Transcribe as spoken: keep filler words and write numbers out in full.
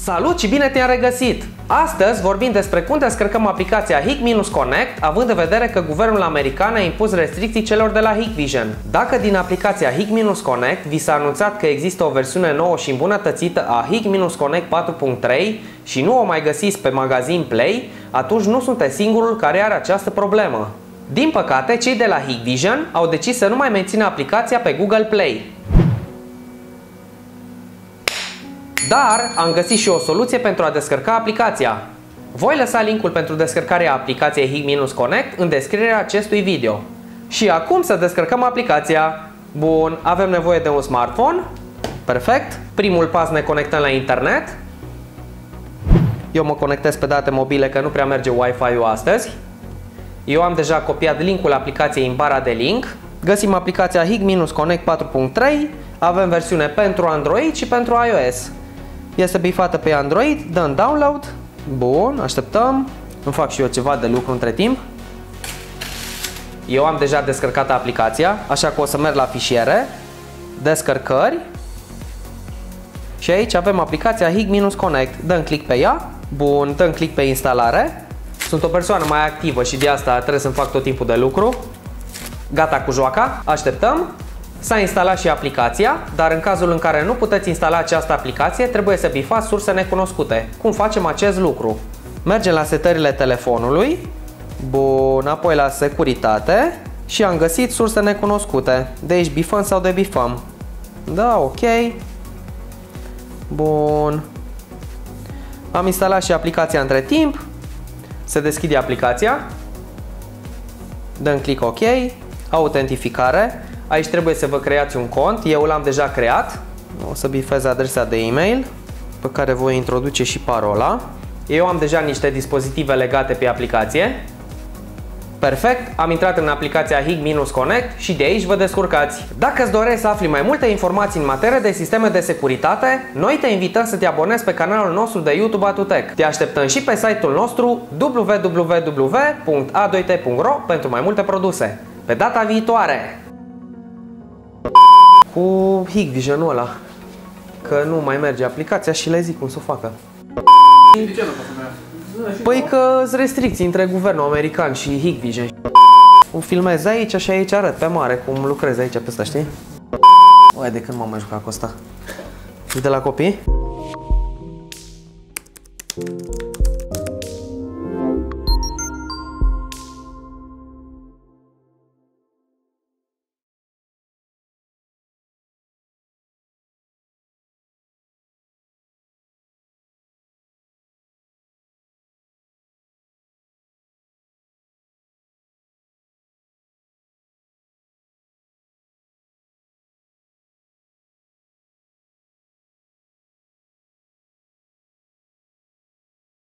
Salut și bine te-am regăsit! Astăzi vorbim despre cum descărcăm aplicația Hikvision, având în vedere că guvernul american a impus restricții celor de la Hikvision. Dacă din aplicația Hikvision vi s-a anunțat că există o versiune nouă și îmbunătățită a Hikvision patru punct trei și nu o mai găsiți pe magazin Play, atunci nu sunteți singurul care are această problemă. Din păcate, cei de la Hikvision au decis să nu mai mențină aplicația pe Google Play. Dar am găsit și o soluție pentru a descărca aplicația. Voi lăsa linkul pentru descărcarea aplicației Hikvision în descrierea acestui video. Și acum să descărcăm aplicația. Bun, avem nevoie de un smartphone. Perfect. Primul pas, ne conectăm la internet. Eu mă conectez pe date mobile că nu prea merge Wi-Fi-ul astăzi. Eu am deja copiat linkul aplicației în bara de link. Găsim aplicația Hikvision patru punct trei. Avem versiune pentru Android și pentru iOS. Este bifată pe Android, dăm download. Bun, așteptăm. Îmi fac și eu ceva de lucru între timp. Eu am deja descărcat aplicația, așa că o să merg la fișiere, descărcări. Și aici avem aplicația Hikvision. Dăm click pe ea. Bun, dăm click pe instalare. Sunt o persoană mai activă și de asta trebuie să-mi fac tot timpul de lucru. Gata cu joaca, așteptăm. S-a instalat și aplicația, dar în cazul în care nu puteți instala această aplicație, trebuie să bifați surse necunoscute. Cum facem acest lucru? Mergem la setările telefonului. Bun, apoi la securitate și am găsit surse necunoscute. De aici bifăm sau debifăm. Da, ok. Bun. Am instalat și aplicația între timp. Se deschide aplicația. Dăm click OK. Autentificare. Aici trebuie să vă creați un cont, eu l-am deja creat. O să bifez adresa de e-mail pe care voi introduce și parola. Eu am deja niște dispozitive legate pe aplicație. Perfect, am intrat în aplicația Hikvision și de aici vă descurcați. Dacă îți dorești să afli mai multe informații în materie de sisteme de securitate, noi te invităm să te abonezi pe canalul nostru de YouTube AtuTech. Te așteptăm și pe site-ul nostru w w w punct a doi t punct r o pentru mai multe produse. Pe data viitoare! Cu Hikvision-ul ăla, că nu mai merge aplicația și le zic cum să o facă. De ce nu poate să meargă? Păi că sunt restricții între guvernul american și Hikvision. O filmez aici și aici arăt pe mare cum lucrez aici pe ăsta, știi? Oia, de când m-am mai jucat cu ăsta? De la copii?